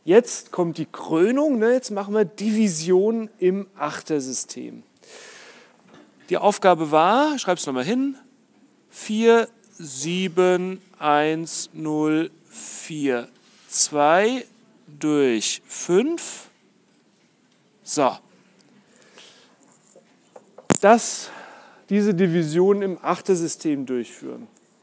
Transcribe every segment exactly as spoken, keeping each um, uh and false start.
Jetzt kommt die Krönung, ne? Jetzt machen wir Division im Achtersystem. Die Aufgabe war, schreib es nochmal hin, vier, sieben, eins, null, vier, zwei durch fünf. So. Das, diese Division im Achtersystem durchführen.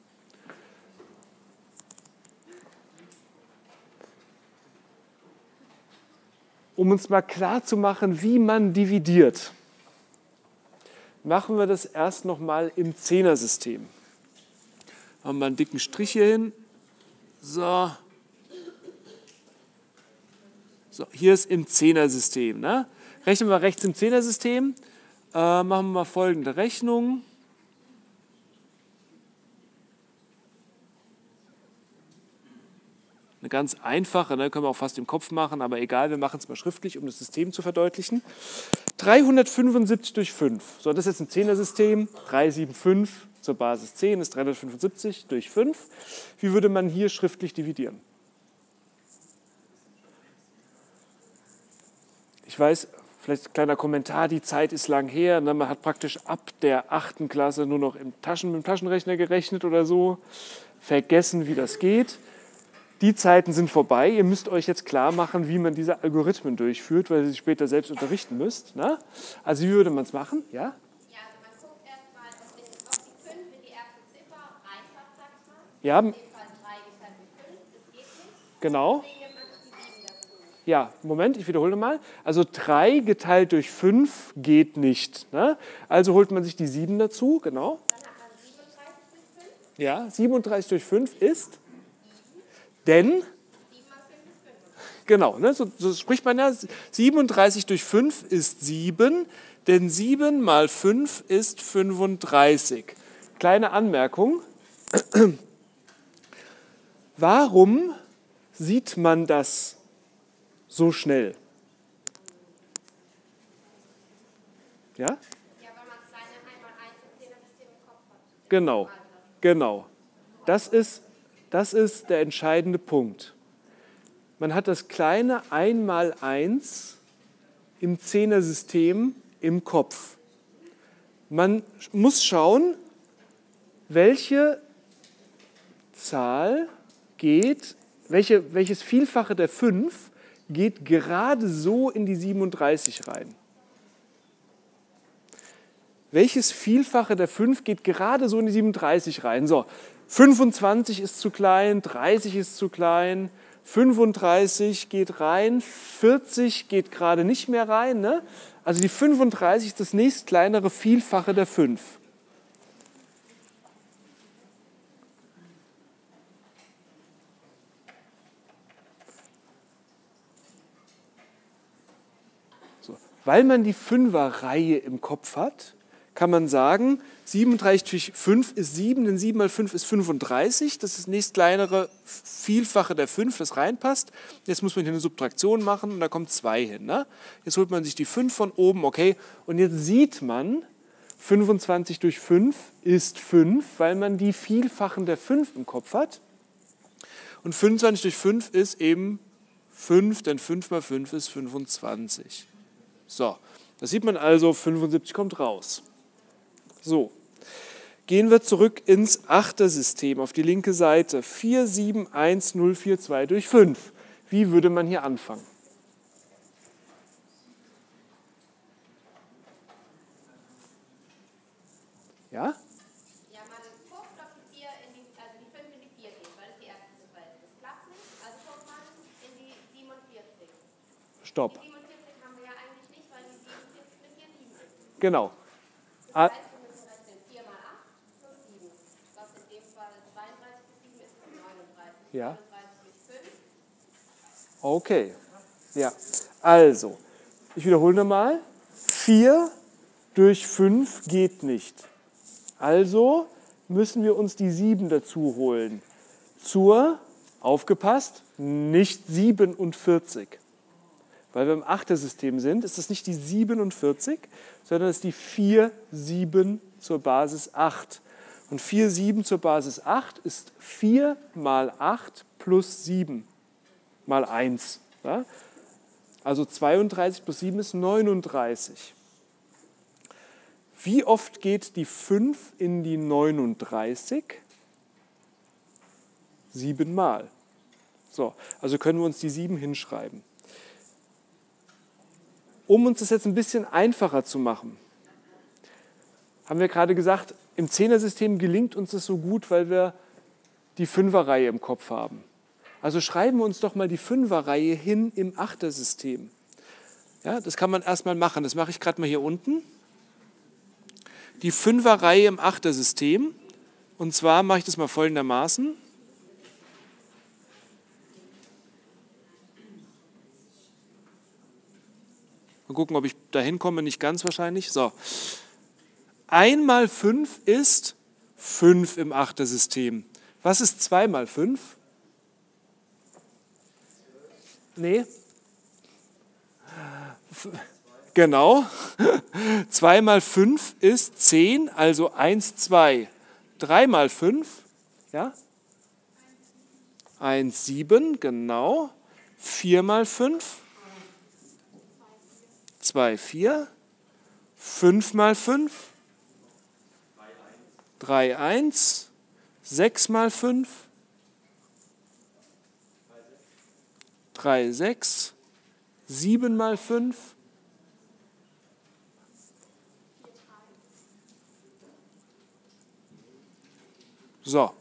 Um uns mal klar zu machen, wie man dividiert, machen wir das erst noch mal im Zehnersystem. Machen wir einen dicken Strich hier hin. So. So, hier ist im Zehnersystem. Ne? Rechnen wir rechts im Zehnersystem. Äh, machen wir mal folgende Rechnung. Eine ganz einfache, ne, können wir auch fast im Kopf machen, aber egal, wir machen es mal schriftlich, um das System zu verdeutlichen. dreihundertfünfundsiebzig durch fünf. So, das ist jetzt ein Zehnersystem. dreihundertfünfundsiebzig zur Basis zehn ist dreihundertfünfundsiebzig durch fünf. Wie würde man hier schriftlich dividieren? Ich weiß, vielleicht ein kleiner Kommentar, die Zeit ist lang her. Ne? Man hat praktisch ab der achten Klasse nur noch im Taschen, mit dem Taschenrechner gerechnet oder so. Vergessen, wie das geht. Die Zeiten sind vorbei. Ihr müsst euch jetzt klar machen, wie man diese Algorithmen durchführt, weil ihr sie später selbst unterrichten müsst. Ne? Also wie würde man es machen? Ja? Ja, also man guckt erstmal, ob die fünf in die erste Ziffer reinpasst, sag ich mal. Ja. In dem Fall drei geteilt durch fünf, das geht nicht. Genau. Deswegen nimmt man die sieben dazu. Ja, Moment, ich wiederhole mal. Also drei geteilt durch fünf geht nicht. Ne? Also holt man sich die sieben dazu, genau. Dann hat man siebenunddreißig durch fünf. Ja, siebenunddreißig durch fünf ist... Denn, sieben mal fünf ist fünf. genau, ne, so, so spricht man ja, siebenunddreißig durch fünf ist sieben, denn sieben mal fünf ist fünfunddreißig. Kleine Anmerkung, warum sieht man das so schnell? Ja? Ja, weil man kleine einmal eins im Zehnersystem im Kopf hat. Genau, genau. Das ist... Das ist der entscheidende Punkt. Man hat das kleine eins mal eins im Zehnersystem im Kopf. Man muss schauen, welche Zahl geht, welche, welches Vielfache der fünf geht gerade so in die siebenunddreißig rein. Welches Vielfache der fünf geht gerade so in die siebenunddreißig rein? So. fünfundzwanzig ist zu klein, dreißig ist zu klein, fünfunddreißig geht rein, vierzig geht gerade nicht mehr rein. Ne? Also die fünfunddreißig ist das nächstkleinere Vielfache der fünf. So. Weil man die Fünferreihe im Kopf hat, kann man sagen, siebenunddreißig durch fünf ist sieben, denn sieben mal fünf ist fünfunddreißig. Das ist das nächstkleinere Vielfache der fünf, das reinpasst. Jetzt muss man hier eine Subtraktion machen und da kommt zwei hin. Ne? Jetzt holt man sich die fünf von oben, okay. Und jetzt sieht man, fünfundzwanzig durch fünf ist fünf, weil man die Vielfachen der fünf im Kopf hat. Und fünfundzwanzig durch fünf ist eben fünf, denn fünf mal fünf ist fünfundzwanzig. So, das sieht man also, fünfundsiebzig kommt raus. So, gehen wir zurück ins Achtersystem auf die linke Seite. vier, sieben, eins, null, vier, zwei durch fünf. Wie würde man hier anfangen? Ja? Ja, man guckt, ob die vier in die, also die fünf in die vier geht, weil es die erste Ziffer ist. Das klappt nicht, also guckt man in die siebenundvierzig. Stopp. Die siebenundvierzig haben wir ja eigentlich nicht, weil die siebenundvierzig mit vier sieben ist. Genau. Das heißt, wir müssen rechnen vier mal acht plus sieben. Was in dem Fall zweiunddreißig plus sieben ist, ist neununddreißig. Ja. neununddreißig durch fünf. Okay. Ja. Also, ich wiederhole nochmal. vier durch fünf geht nicht. Also müssen wir uns die sieben dazu holen. Zur, aufgepasst, nicht siebenundvierzig. Weil wir im Achtersystem sind, ist das nicht die siebenundvierzig, sondern es ist die vier, sieben zur Basis acht. Und vier, sieben zur Basis acht ist vier mal acht plus sieben mal eins. Ja? Also zweiunddreißig plus sieben ist neununddreißig. Wie oft geht die fünf in die neununddreißig? Siebenmal. So, also können wir uns die sieben hinschreiben. Um uns das jetzt ein bisschen einfacher zu machen, haben wir gerade gesagt, im Zehnersystem gelingt uns das so gut, weil wir die Fünferreihe im Kopf haben. Also schreiben wir uns doch mal die Fünferreihe hin im Achtersystem. Ja, das kann man erstmal machen. Das mache ich gerade mal hier unten. Die Fünferreihe im Achtersystem. Und zwar mache ich das mal folgendermaßen. Mal gucken, ob ich da hinkomme. Nicht ganz wahrscheinlich. So. eins mal fünf ist fünf im Achtersystem. Was ist zwei mal fünf? Nee. Genau. zwei mal fünf ist zehn, also eins, zwei. drei mal fünf, ja? eins, sieben, genau. vier mal fünf, zwei, vier. fünf mal fünf, drei, eins. sechs mal fünf, drei, sechs. sieben mal fünf, so.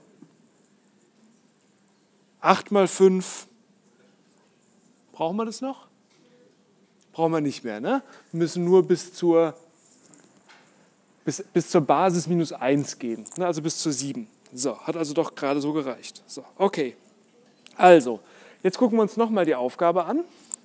acht mal fünf, brauchen wir das noch? Brauchen wir nicht mehr, ne? Wir müssen nur bis zur, bis, bis zur Basis minus eins gehen, ne? Also bis zur sieben. So, hat also doch gerade so gereicht. So, okay. Also, jetzt gucken wir uns nochmal die Aufgabe an.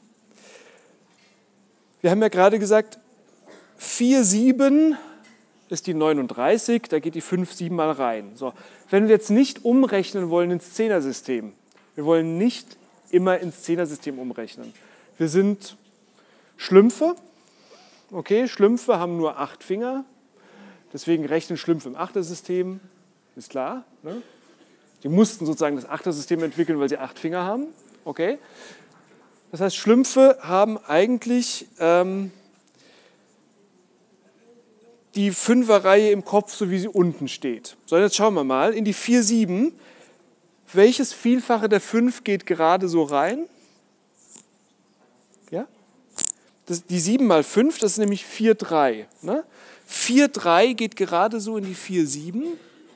Wir haben ja gerade gesagt, vier, sieben ist die neununddreißig, da geht die fünf siebenmal rein. So, wenn wir jetzt nicht umrechnen wollen ins Zehnersystem, wir wollen nicht immer ins Zehnersystem umrechnen. Wir sind Schlümpfe, okay, Schlümpfe haben nur acht Finger, deswegen rechnen Schlümpfe im Achtersystem. Ist klar, ne? Die mussten sozusagen das Achtersystem entwickeln, weil sie acht Finger haben. Okay? Das heißt, Schlümpfe haben eigentlich ähm, die Fünferreihe im Kopf, so wie sie unten steht. So, jetzt schauen wir mal in die vier, sieben. Welches Vielfache der fünf geht gerade so rein? Ja? Das, die sieben mal fünf, das ist nämlich vier, drei. Ne? vier, drei geht gerade so in die vier, sieben.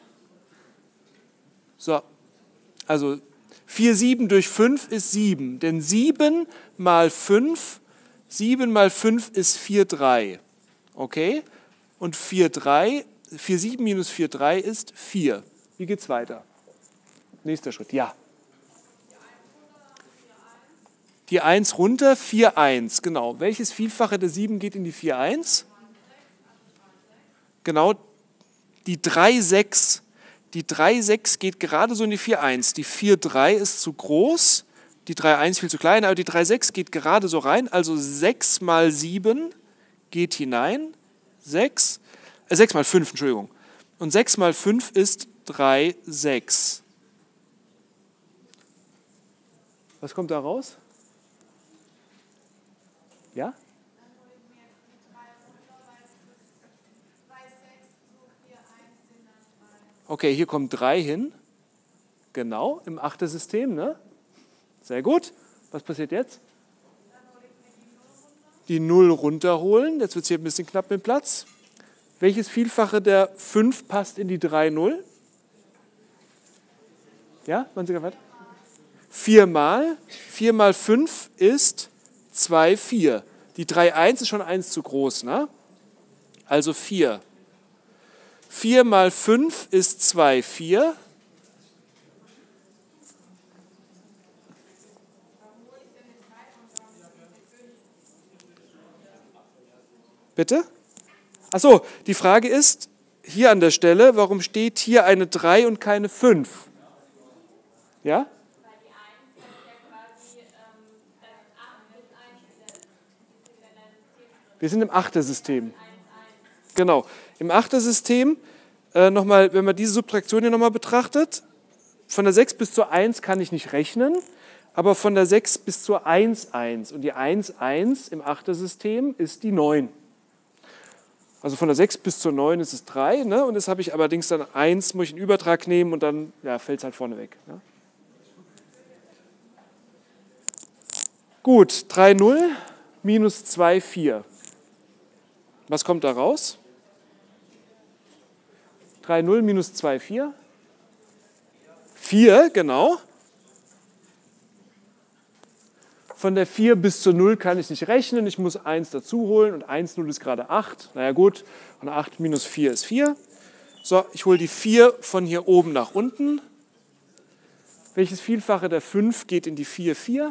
So, also vier, sieben durch fünf ist sieben, denn sieben mal fünf, sieben mal fünf ist vier, drei, okay? Und vier, drei, vier, sieben minus vier, drei ist vier. Wie geht's weiter? Nächster Schritt, ja. Die eins runter, vier, eins, genau. Welches Vielfache der sieben geht in die vier, eins? Genau, die drei, sechs. Die drei, sechs geht gerade so in die vier, eins. Die vier, drei ist zu groß, die drei, eins viel zu klein, aber die drei, sechs geht gerade so rein. Also sechs mal sieben geht hinein. sechs, äh, sechs mal fünf, Entschuldigung. Und sechs mal fünf ist drei, sechs. Was kommt da raus? Ja? Okay, hier kommt drei hin. Genau, im Achtersystem, ne? Sehr gut. Was passiert jetzt? Die null runterholen. Jetzt wird es hier ein bisschen knapp mit Platz. Welches Vielfache der fünf passt in die drei, null? Ja, wann Sie weiter? vier mal. vier mal fünf ist zwei, vier. Die drei, eins ist schon eins zu groß, ne? Also vier. vier mal fünf ist zwei, vier. Bitte? Achso, die Frage ist, hier an der Stelle, warum steht hier eine drei und keine fünf? Ja? Wir sind im Achtersystem. Genau. Im Achtersystem, äh, nochmal, wenn man diese Subtraktion hier nochmal betrachtet, von der sechs bis zur eins kann ich nicht rechnen, aber von der sechs bis zur eins, eins. Und die eins, eins im Achtersystem ist die neun. Also von der sechs bis zur neun ist es drei. Ne? Und jetzt habe ich allerdings dann eins, muss ich einen Übertrag nehmen und dann ja, fällt es halt vorne weg. Ne? Gut, drei null minus zwei vier. Was kommt da raus? drei null minus zwei vier. vier, genau. Von der vier bis zur null kann ich nicht rechnen, ich muss eins dazu holen und eins, null ist gerade acht. Naja gut, und acht minus vier ist vier. So, ich hole die vier von hier oben nach unten. Welches Vielfache der fünf geht in die vier, vier?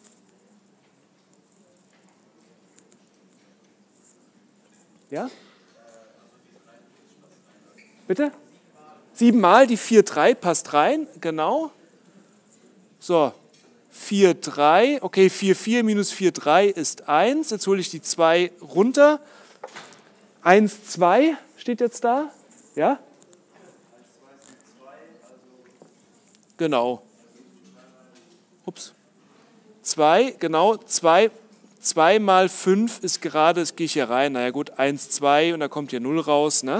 Ja? Bitte? sieben mal die vier, drei passt rein, genau. So. vier, drei, okay, vier, vier minus vier, drei ist eins. Jetzt hole ich die zwei runter. eins, zwei steht jetzt da. Ja? Genau. Ups. zwei, genau. zwei, zwei mal fünf ist gerade, das gehe ich hier rein. Naja gut, eins, zwei und da kommt hier null raus. Ne?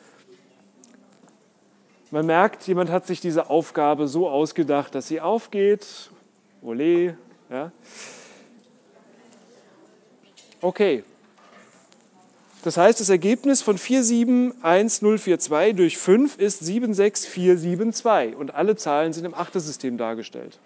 Man merkt, jemand hat sich diese Aufgabe so ausgedacht, dass sie aufgeht. Ole, ja. Okay. Das heißt, das Ergebnis von vier sieben eins null vier zwei durch fünf ist sieben sechs vier sieben zwei und alle Zahlen sind im Achtersystem dargestellt.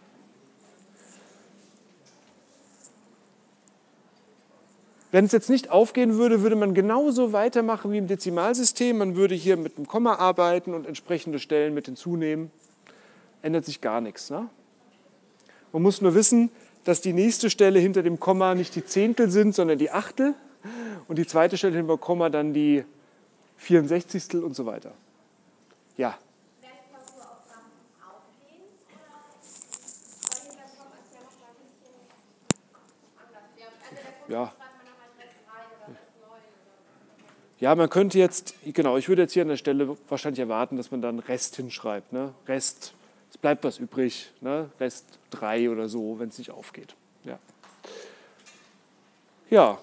Wenn es jetzt nicht aufgehen würde, würde man genauso weitermachen wie im Dezimalsystem. Man würde hier mit einem Komma arbeiten und entsprechende Stellen mit hinzunehmen. Ändert sich gar nichts. Ne? Man muss nur wissen, dass die nächste Stelle hinter dem Komma nicht die Zehntel sind, sondern die Achtel. Und die zweite Stelle hinter dem Komma dann die vierundsechzigstel und so weiter. Ja. Werden Klausuraufgaben aufgehen? Oder weil hinter dem Komma ist ja noch mal ein bisschen anders. Also der Punkt Ja. schreibt man noch als Rest drei oder Rest neun. Ja, man könnte jetzt, genau, ich würde jetzt hier an der Stelle wahrscheinlich erwarten, dass man dann Rest hinschreibt. Ne? Rest, es bleibt was übrig, ne? Rest drei oder so, wenn es nicht aufgeht. Ja. Ja.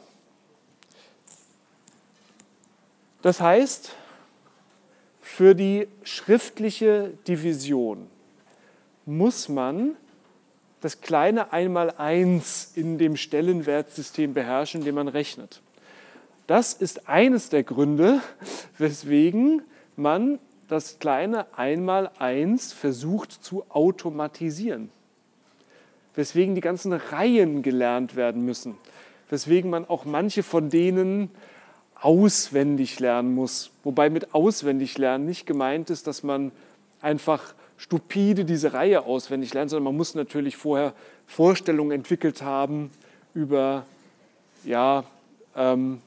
Das heißt, für die schriftliche Division muss man das kleine Einmaleins in dem Stellenwertsystem beherrschen, in dem man rechnet. Das ist eines der Gründe, weswegen man das kleine Einmaleins versucht zu automatisieren. Weswegen die ganzen Reihen gelernt werden müssen. Weswegen man auch manche von denen auswendig lernen muss. Wobei mit auswendig lernen nicht gemeint ist, dass man einfach stupide diese Reihe auswendig lernt, sondern man muss natürlich vorher Vorstellungen entwickelt haben über ja, ähm,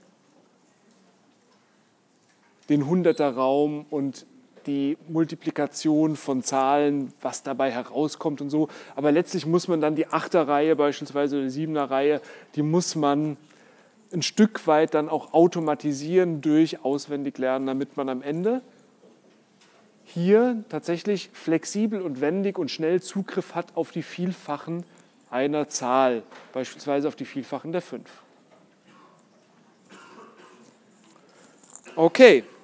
den Hunderterraum und die Multiplikation von Zahlen, was dabei herauskommt und so. Aber letztlich muss man dann die Achterreihe beispielsweise oder die Siebenerreihe, die muss man ein Stück weit dann auch automatisieren durch Auswendiglernen, damit man am Ende hier tatsächlich flexibel und wendig und schnell Zugriff hat auf die Vielfachen einer Zahl, beispielsweise auf die Vielfachen der fünf. Okay.